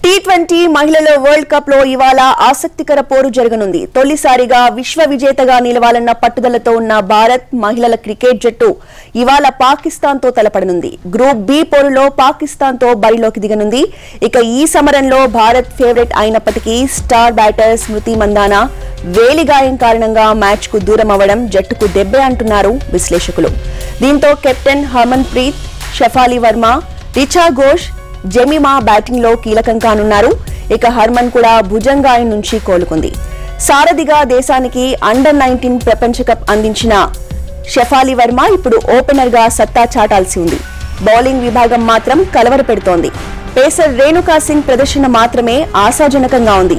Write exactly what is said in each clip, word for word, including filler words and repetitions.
Tea twenty మహిళల world cup లో ఇవాళ ఆసక్తికర పోరు జరగనుంది. తొలిసారిగా విశ్వ విజేతగా నిలవాలన్న పట్టుదలతో ఉన్న భారత్ మహిళల క్రికెట్ జట్టు ఇవాళ పాకిస్తాన్ తో తలపడనుంది. గ్రూప్ బి పోరులో పాకిస్తాన్ తో బరిలోకి దిగనుంది. ఇక ఈ సమరంలో భారత్ ఫేవరెట్ అయినప్పటికీ స్టార్ బ్యాటర్ స్మృతి మందాన వేలి గాయం కారణంగా మ్యాచ్ కు దూరం అవ్వడం జట్టుకు దెబ్బే అంటున్నారు విశ్లేషకులు. దీంతో captain Harmanpreet, Shafali Verma, Richa Ghosh, Jemimah batting లో కీలకం కానున్నారు. ఇక హర్మన్ కూడా భుజంగాయం నుంచి కోలుకుంది. సారథిగా దేశానికి అండర్ నైన్టీన్ ప్రపంచ కప్ అందించిన షఫాలి వర్మ ఇప్పుడు ఓపెనర్ గా సత్తా చాటాల్సి ఉంది. బౌలింగ్ విభాగం మాత్రం కలవరపెడుతోంది. పేసర్ రేణుకా సింగ్ ప్రదర్శన మాత్రమే ఆశాజనకంగా ఉంది.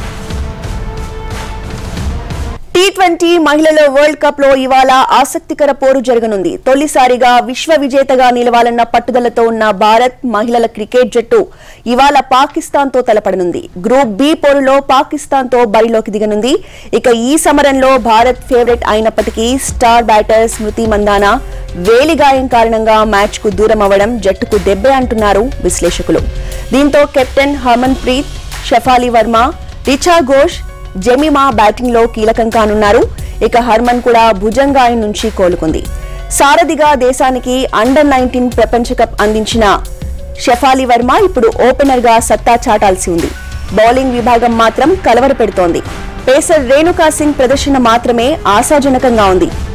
టీ ట్వంటీ మహిళల వరల్డ్ కప్ లో ఇవాళ ఆసక్తికర పోరు జరగనుంది. తొలిసారిగా విశ్వ విజేతగా నిలవాలన్న పట్టుదలతో ఉన్న భారత్ మహిళల క్రికెట్ జట్టు ఇవాళ పాకిస్తాన్ తో తలపడనుంది. గ్రూప్ బి పోరులో పాకిస్తాన్ తో బరిలోకి దిగనుంది. ఇక ఈ సమరంలో భారత్ ఫేవరెట్ అయినప్పటికీ స్టార్ బ్యాటర్ స్మృతి మందాన వేలి గాయం కారణంగా మ్యాచ్ కు దూరం అవ్వడం జట్టుకు దెబ్బే అంటున్నారు విశ్లేషకులు. దీంతో captain Harmanpreet, Shafali Verma, Richa Ghosh, Jemimah batting లో కీలకం కానున్నారు. ఇక హర్మన్ కూడా భుజంగాయం నుంచి కోలుకుంది. సారథిగా దేశానికి అండర్ నైన్టీన్ ప్రపంచ కప్ అందించిన షఫాలి వర్మ ఇప్పుడు ఓపెనర్ గా సత్తా చాటాల్సి ఉంది. బౌలింగ్ విభాగం మాత్రం కలవరపెడుతోంది. పేసర్ రేణుకా సింగ్ ప్రదర్శన మాత్రమే ఆశాజనకంగా ఉంది.